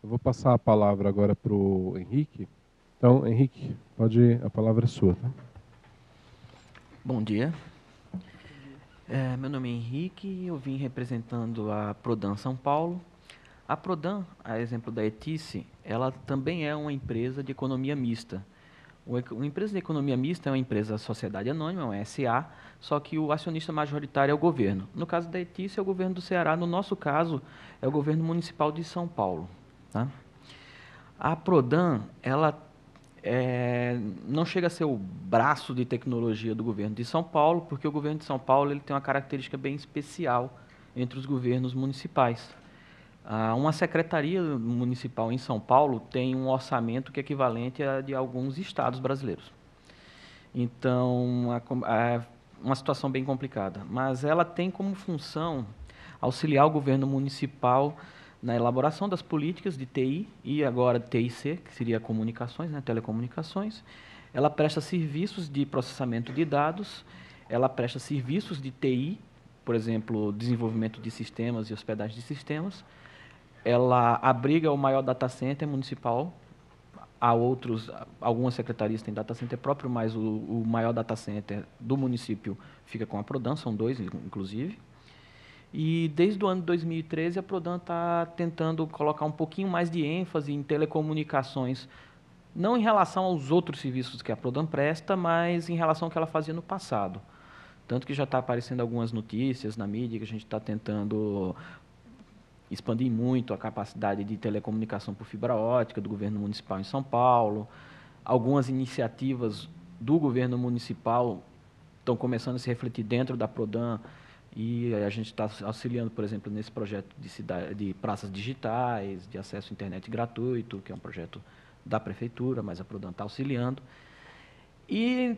Eu vou passar a palavra agora para o Henrique. Então, Henrique, pode ir, a palavra é sua. Tá? Bom dia. Meu nome é Henrique, eu vim representando a Prodan São Paulo. A Prodan, a exemplo da Etice, ela também é uma empresa de economia mista. Uma empresa de economia mista é uma empresa sociedade anônima, uma SA, só que o acionista majoritário é o governo. No caso da Etice, é o governo do Ceará, no nosso caso, é o governo municipal de São Paulo. Tá? A Prodan, ela não chega a ser o braço de tecnologia do governo de São Paulo, porque o governo de São Paulo ele tem uma característica bem especial entre os governos municipais. Uma secretaria municipal em São Paulo tem um orçamento que é equivalente a de alguns estados brasileiros. Então, uma situação bem complicada. Mas ela tem como função auxiliar o governo municipal na elaboração das políticas de TI e agora TIC, que seria comunicações, né, telecomunicações. Ela presta serviços de processamento de dados, ela presta serviços de TI, por exemplo, desenvolvimento de sistemas e hospedagem de sistemas. Ela abriga o maior data center municipal. Há algumas secretarias têm data center próprio, mas o maior data center do município fica com a Prodan, são dois, inclusive. E desde o ano 2013, a Prodan está tentando colocar um pouquinho mais de ênfase em telecomunicações, não em relação aos outros serviços que a Prodan presta, mas em relação ao que ela fazia no passado. Tanto que já está aparecendo algumas notícias na mídia que a gente está tentando expandir muito a capacidade de telecomunicação por fibra ótica do governo municipal em São Paulo. Algumas iniciativas do governo municipal estão começando a se refletir dentro da Prodan e a gente está auxiliando, por exemplo, nesse projeto de praças digitais, de acesso à internet gratuito, que é um projeto da prefeitura, mas a Prodan está auxiliando. E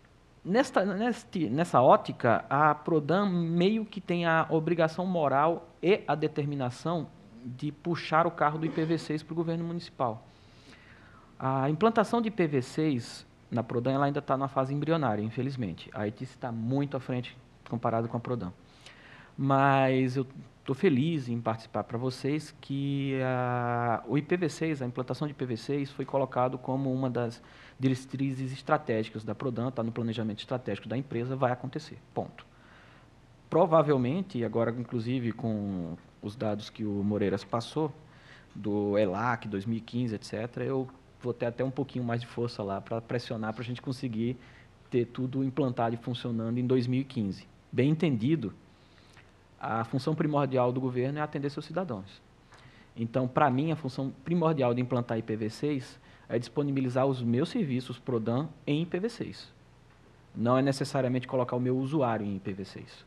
nessa ótica, a Prodan meio que tem a obrigação moral e a determinação de puxar o carro do IPv6 para o governo municipal. A implantação de IPv6 na Prodan ela ainda está na fase embrionária, infelizmente. A ITIS está muito à frente comparado com a Prodan. Mas eu estou feliz em participar para vocês que o IPv6, a implantação de IPv6 foi colocado como uma das diretrizes estratégicas da Prodan, está no planejamento estratégico da empresa, vai acontecer, ponto. Provavelmente, e agora inclusive com os dados que o Moreiras passou, do ELAC 2015, etc., eu vou ter até um pouquinho mais de força lá para pressionar para a gente conseguir ter tudo implantado e funcionando em 2015. Bem entendido, a função primordial do governo é atender seus cidadãos. Então, para mim, a função primordial de implantar IPv6 é disponibilizar os meus serviços Prodan em IPv6. Não é necessariamente colocar o meu usuário em IPv6.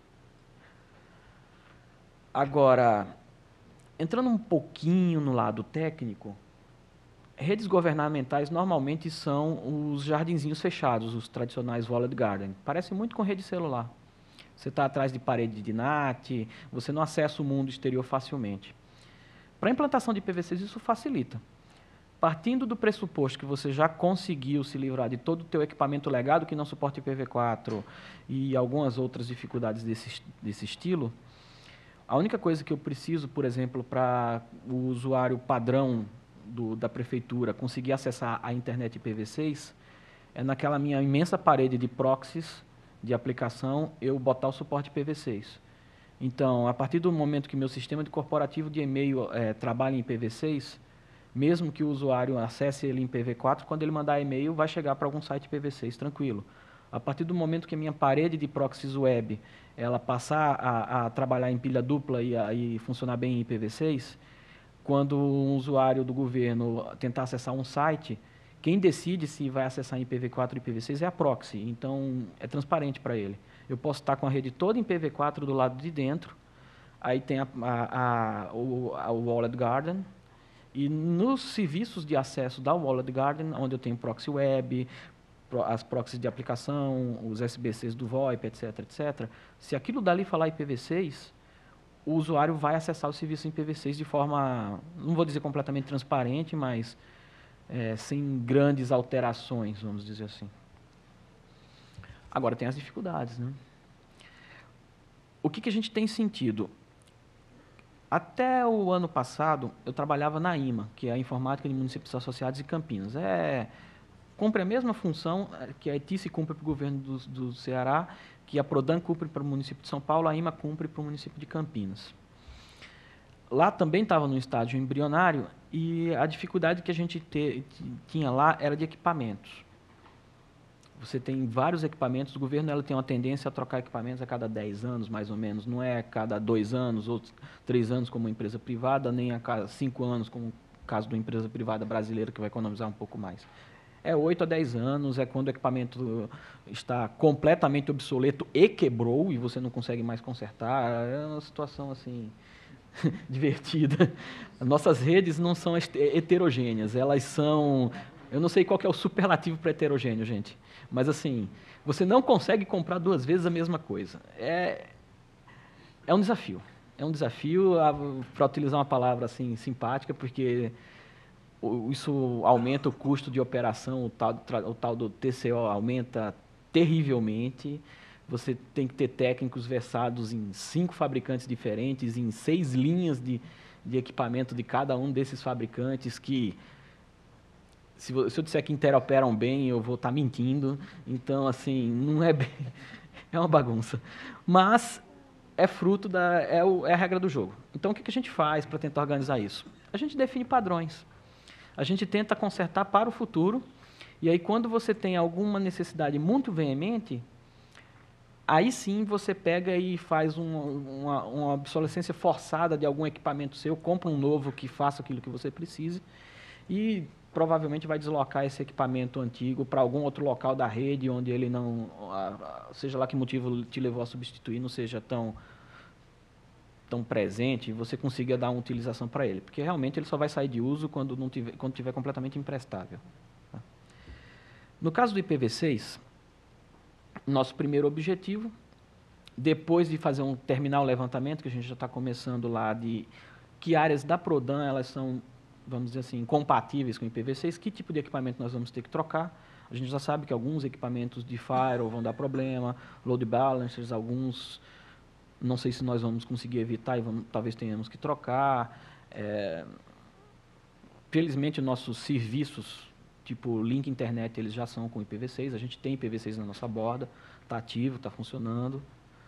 Agora, entrando um pouquinho no lado técnico, redes governamentais normalmente são os jardinzinhos fechados, os tradicionais walled garden. Parece muito com rede celular. Você está atrás de parede de NAT, você não acessa o mundo exterior facilmente. Para a implantação de IPv6, isso facilita. Partindo do pressuposto que você já conseguiu se livrar de todo o teu equipamento legado que não suporta IPv4 e algumas outras dificuldades desse estilo, a única coisa que eu preciso, por exemplo, para o usuário padrão da prefeitura conseguir acessar a internet IPv6 é naquela minha imensa parede de proxies de aplicação eu botar o suporte IPv6. Então, a partir do momento que meu sistema de corporativo de e-mail trabalha em IPv6, mesmo que o usuário acesse ele em IPv4, quando ele mandar e-mail, vai chegar para algum site IPv6 tranquilo. A partir do momento que a minha parede de proxies web ela passar a trabalhar em pilha dupla e funcionar bem em IPv6, quando um usuário do governo tentar acessar um site, quem decide se vai acessar em IPv4 ou IPv6 é a proxy, então é transparente para ele. Eu posso estar com a rede toda em IPv4 do lado de dentro, aí tem o Walled Garden, e nos serviços de acesso da Walled Garden, onde eu tenho proxy web, as proxies de aplicação, os SBCs do VoIP, etc, etc, se aquilo dali falar IPv6, o usuário vai acessar o serviço em IPv6 de forma, não vou dizer completamente transparente, mas sem grandes alterações, vamos dizer assim. Agora tem as dificuldades, né? O que a gente tem sentido? Até o ano passado, eu trabalhava na IMA, que é a Informática de Municípios Associados de Campinas. Cumpre a mesma função que a ETICE cumpre para o governo do Ceará, que a PRODAN cumpre para o município de São Paulo, a IMA cumpre para o município de Campinas. Lá também estava no estágio embrionário e a dificuldade que a gente tinha lá era de equipamentos. Você tem vários equipamentos, o governo ela tem uma tendência a trocar equipamentos a cada 10 anos, mais ou menos. Não é a cada 2 anos ou 3 anos como uma empresa privada, nem a cada 5 anos como o caso de uma empresa privada brasileira que vai economizar um pouco mais. É 8 a 10 anos, é quando o equipamento está completamente obsoleto e quebrou e você não consegue mais consertar. É uma situação assim divertida. Nossas redes não são heterogêneas, elas são... Eu não sei qual que é o superlativo para heterogêneo, gente. Mas assim, você não consegue comprar 2 vezes a mesma coisa. É um desafio. É um desafio, para utilizar uma palavra assim simpática, porque isso aumenta o custo de operação, o tal do TCO aumenta terrivelmente. Você tem que ter técnicos versados em 5 fabricantes diferentes, em 6 linhas de equipamento de cada um desses fabricantes que, se eu disser que interoperam bem, eu vou estar mentindo. Então, assim, não é bem... É uma bagunça. Mas é fruto é a regra do jogo. Então, o que a gente faz para tentar organizar isso? A gente define padrões. A gente tenta consertar para o futuro. E aí, quando você tem alguma necessidade muito veemente, aí sim você pega e faz uma obsolescência forçada de algum equipamento seu, compra um novo que faça aquilo que você precise e provavelmente vai deslocar esse equipamento antigo para algum outro local da rede onde ele não, seja lá que motivo te levou a substituir, não seja tão presente e você consiga dar uma utilização para ele, porque realmente ele só vai sair de uso quando tiver completamente imprestável. Tá? No caso do IPv6, nosso primeiro objetivo, depois de terminar o levantamento, que a gente já está começando lá, de que áreas da PRODAN elas são, vamos dizer assim, compatíveis com o IPv6, que tipo de equipamento nós vamos ter que trocar. A gente já sabe que alguns equipamentos de firewall vão dar problema, load balancers, alguns, não sei se nós vamos conseguir evitar e talvez tenhamos que trocar. Felizmente, nossos serviços, tipo link internet, eles já são com IPv6, a gente tem IPv6 na nossa borda, está ativo, está funcionando.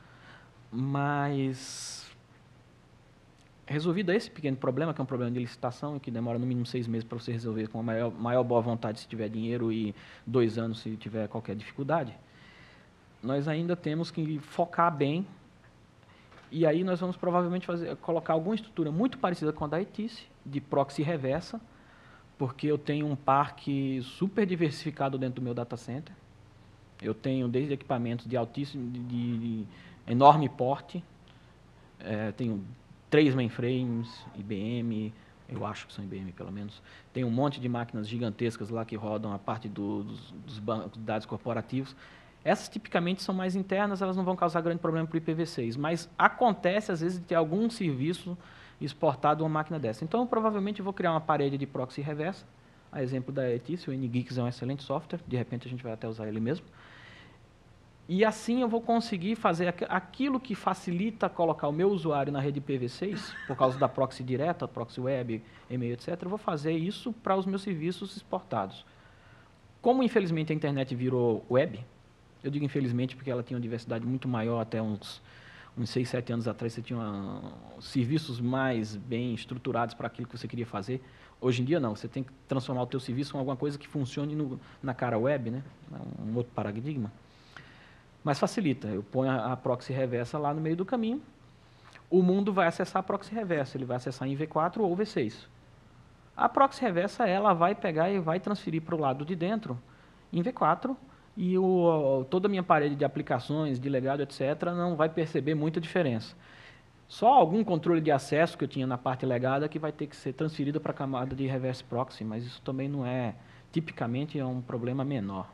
Mas, resolvido esse pequeno problema, que é um problema de licitação e que demora no mínimo 6 meses para você resolver com a maior boa vontade se tiver dinheiro e 2 anos se tiver qualquer dificuldade, nós ainda temos que focar bem e aí nós vamos provavelmente colocar alguma estrutura muito parecida com a da ETICE, de proxy reversa, porque eu tenho um parque super diversificado dentro do meu data center. Eu tenho desde equipamentos de altíssimo, de enorme porte, tenho 3 mainframes, IBM, eu acho que são IBM pelo menos, tem um monte de máquinas gigantescas lá que rodam a parte dos bancos de dados corporativos. Essas tipicamente são mais internas, elas não vão causar grande problema para o IPv6, mas acontece às vezes de ter algum serviço exportado uma máquina dessa. Então, eu provavelmente vou criar uma parede de proxy reversa, a exemplo da ETICE, o NGIX é um excelente software, de repente a gente vai até usar ele mesmo. E assim eu vou conseguir fazer aquilo que facilita colocar o meu usuário na rede IPv6, por causa da proxy direta, proxy web, e-mail, etc. Eu vou fazer isso para os meus serviços exportados. Como, infelizmente, a internet virou web, eu digo infelizmente porque ela tinha uma diversidade muito maior até uns 6, 7 anos atrás, você tinha serviços mais bem estruturados para aquilo que você queria fazer. Hoje em dia, não. Você tem que transformar o teu serviço em alguma coisa que funcione na cara web, né? Um outro paradigma. Mas facilita. Eu ponho a proxy reversa lá no meio do caminho. O mundo vai acessar a proxy reversa. Ele vai acessar em V4 ou V6. A proxy reversa, ela vai pegar e vai transferir para o lado de dentro em V4 e toda a minha parede de aplicações, de legado, etc., não vai perceber muita diferença. Só algum controle de acesso que eu tinha na parte legada que vai ter que ser transferido para a camada de reverse proxy, mas isso também não é, tipicamente, é um problema menor.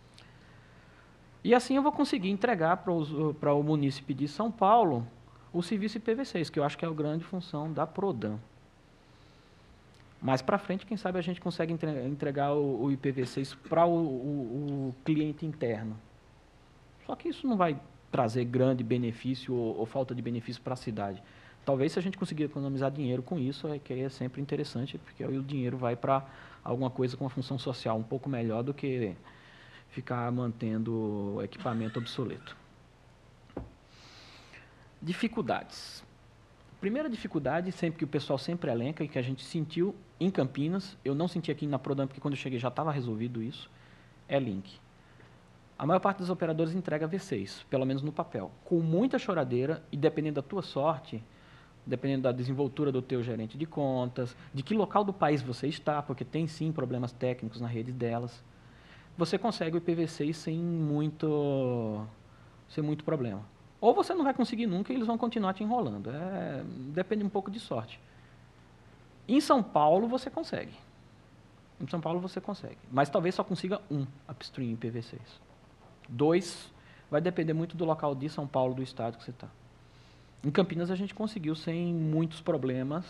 E assim eu vou conseguir entregar para o munícipe de São Paulo o serviço IPv6, que eu acho que é a grande função da PRODAN. Mais para frente, quem sabe a gente consegue entregar o IPv6 para o cliente interno. Só que isso não vai trazer grande benefício ou falta de benefício para a cidade. Talvez se a gente conseguir economizar dinheiro com isso, que aí é sempre interessante, porque aí o dinheiro vai para alguma coisa com uma função social um pouco melhor do que ficar mantendo equipamento obsoleto. Dificuldades. Primeira dificuldade, sempre que o pessoal sempre elenca e que a gente sentiu em Campinas, eu não senti aqui na Prodan, porque quando eu cheguei já estava resolvido isso, é link. A maior parte dos operadores entrega V6, pelo menos no papel, com muita choradeira e dependendo da tua sorte, dependendo da desenvoltura do teu gerente de contas, de que local do país você está, porque tem sim problemas técnicos na rede delas, você consegue o IPv6 sem muito problema. Ou você não vai conseguir nunca e eles vão continuar te enrolando. Depende um pouco de sorte. Em São Paulo você consegue. Em São Paulo você consegue. Mas talvez só consiga um upstream IPv6. 2 vai depender muito do local de São Paulo, do estado que você está. Em Campinas a gente conseguiu sem muitos problemas.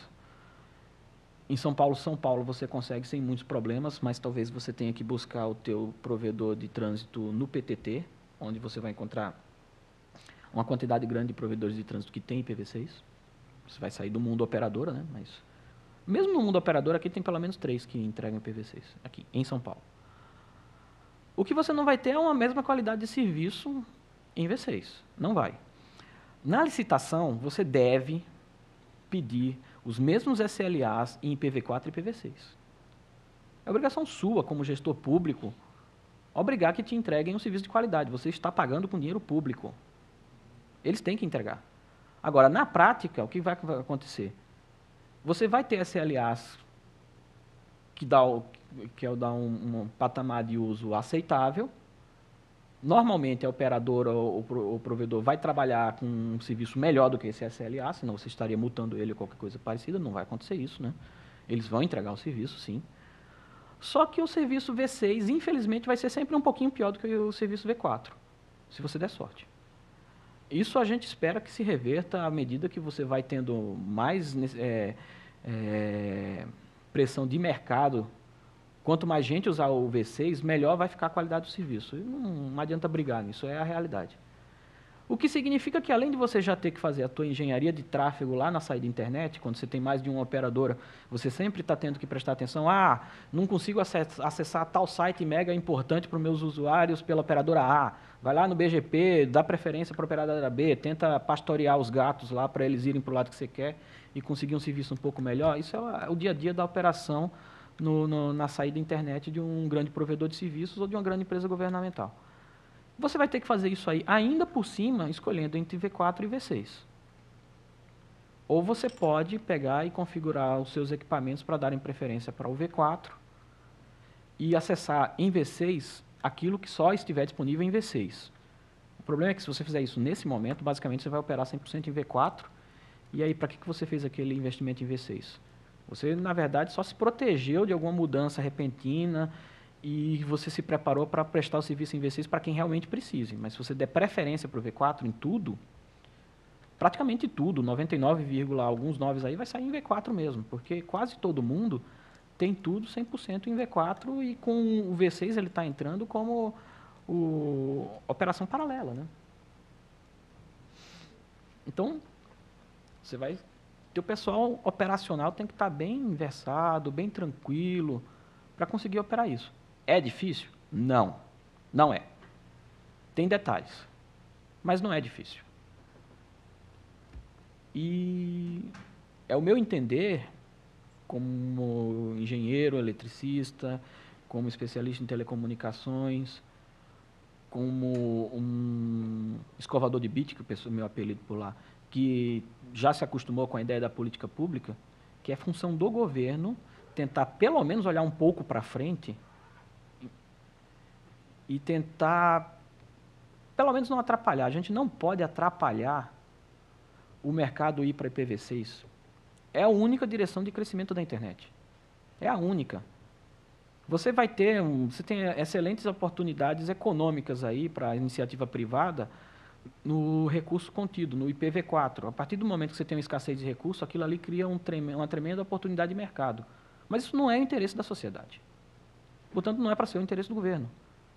Em São Paulo você consegue sem muitos problemas, mas talvez você tenha que buscar o teu provedor de trânsito no PTT, onde você vai encontrar uma quantidade grande de provedores de trânsito que tem IPv6. Você vai sair do mundo operadora, né? Mas mesmo no mundo operadora, aqui tem pelo menos 3 que entregam IPv6, aqui em São Paulo. O que você não vai ter é uma mesma qualidade de serviço em V6. Não vai. Na licitação, você deve pedir os mesmos SLAs em IPv4 e IPv6. É obrigação sua, como gestor público, obrigar que te entreguem um serviço de qualidade. Você está pagando com dinheiro público. Eles têm que entregar. Agora, na prática, o que vai acontecer? Você vai ter SLAs que dá um patamar de uso aceitável. Normalmente, a operadora ou o provedor vai trabalhar com um serviço melhor do que esse SLA, senão você estaria multando ele ou qualquer coisa parecida. Não vai acontecer isso, né? Eles vão entregar o serviço, sim. Só que o serviço V6, infelizmente, vai ser sempre um pouquinho pior do que o serviço V4, se você der sorte. Isso a gente espera que se reverta à medida que você vai tendo mais pressão de mercado. Quanto mais gente usar o V6, melhor vai ficar a qualidade do serviço. E não adianta brigar nisso, é a realidade. O que significa que, além de você já ter que fazer a tua engenharia de tráfego lá na saída da internet, quando você tem mais de uma operadora, você sempre está tendo que prestar atenção, não consigo acessar tal site mega importante para os meus usuários pela operadora A. Vai lá no BGP, dá preferência para a operadora B, tenta pastorear os gatos lá para eles irem para o lado que você quer e conseguir um serviço um pouco melhor. Isso é o dia a dia da operação na saída da internet de um grande provedor de serviços ou de uma grande empresa governamental. Você vai ter que fazer isso aí, ainda por cima, escolhendo entre V4 e V6. Ou você pode pegar e configurar os seus equipamentos para darem preferência para o V4 e acessar em V6 aquilo que só estiver disponível em V6. O problema é que se você fizer isso nesse momento, basicamente você vai operar 100% em V4, e aí para que você fez aquele investimento em V6? Você, na verdade, só se protegeu de alguma mudança repentina e você se preparou para prestar o serviço em V6 para quem realmente precise. Mas se você der preferência para o V4 em tudo, praticamente tudo, 99, alguns 9 aí, vai sair em V4 mesmo, porque quase todo mundo tem tudo 100% em V4 e com o V6 ele está entrando como operação paralela, né? Então, você vai... Teu pessoal operacional tem que estar bem versado, bem tranquilo, para conseguir operar isso. É difícil? Não. Não é. Tem detalhes, mas não é difícil. E é o meu entender, como engenheiro, eletricista, como especialista em telecomunicações, como um escovador de bit, que o meu apelido por lá, que já se acostumou com a ideia da política pública, que é função do governo tentar pelo menos olhar um pouco para frente e tentar, pelo menos não atrapalhar. A gente não pode atrapalhar o mercado ir para IPv6. É a única direção de crescimento da internet. É a única. Você tem excelentes oportunidades econômicas aí para a iniciativa privada no recurso contido, no IPv4. A partir do momento que você tem uma escassez de recurso, aquilo ali cria uma tremenda oportunidade de mercado. Mas isso não é o interesse da sociedade. Portanto, não é para ser o interesse do governo.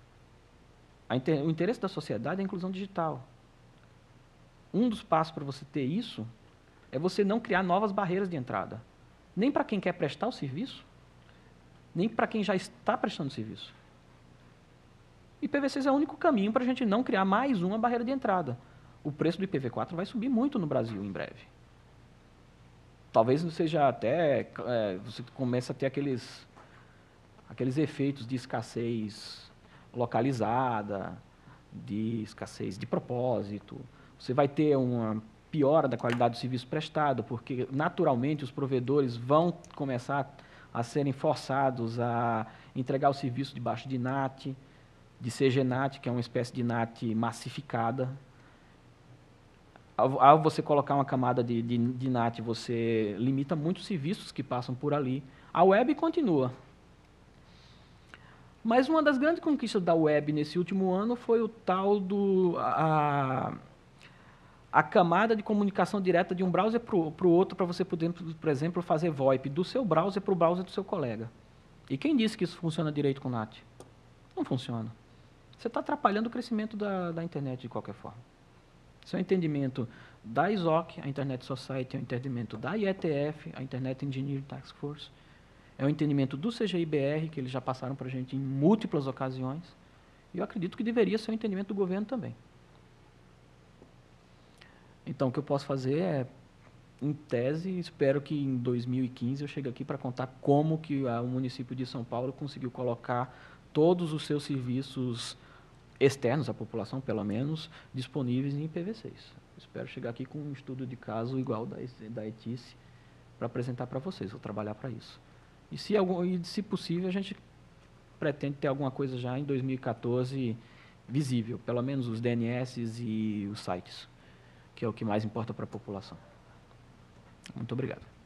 O interesse da sociedade é a inclusão digital. Um dos passos para você ter isso é você não criar novas barreiras de entrada. Nem para quem quer prestar o serviço, nem para quem já está prestando serviço. IPv6 é o único caminho para a gente não criar mais uma barreira de entrada. O preço do IPv4 vai subir muito no Brasil em breve. Talvez seja até... você comece a ter aqueles efeitos de escassez localizada, de escassez de propósito. Você vai ter uma piora da qualidade do serviço prestado, porque, naturalmente, os provedores vão começar a serem forçados a entregar o serviço debaixo de NAT, de CGNAT, que é uma espécie de NAT massificada. Ao você colocar uma camada de NAT, você limita muitos serviços que passam por ali. A web continua. Mas uma das grandes conquistas da web nesse último ano foi o tal a camada de comunicação direta de um browser para o outro, para você poder, por exemplo, fazer VoIP do seu browser para o browser do seu colega. E quem disse que isso funciona direito com NAT? Não funciona. Você está atrapalhando o crescimento da internet de qualquer forma. Isso é um entendimento da ISOC, a Internet Society, é um entendimento da IETF, a Internet Engineering Task Force, é um entendimento do CGI-BR, que eles já passaram para a gente em múltiplas ocasiões, e eu acredito que deveria ser um entendimento do governo também. Então, o que eu posso fazer é, em tese, espero que em 2015 eu chegue aqui para contar como que o município de São Paulo conseguiu colocar todos os seus serviços externos à população, pelo menos, disponíveis em IPv6. Espero chegar aqui com um estudo de caso igual da ETICE para apresentar para vocês. Vou trabalhar para isso. E se possível, a gente pretende ter alguma coisa já em 2014 visível, pelo menos os DNS e os sites, que é o que mais importa para a população. Muito obrigado.